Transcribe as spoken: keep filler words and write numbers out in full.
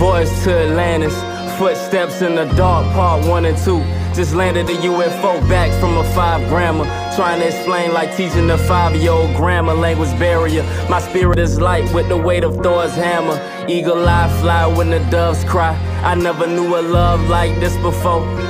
Voice to Atlantis, footsteps in the dark, part one and two. Just landed a U F O back from a five grammar. Trying to explain like teaching a five-year-old grammar. Language barrier, my spirit is light with the weight of Thor's hammer. Eagle eye fly when the doves cry. I never knew a love like this before.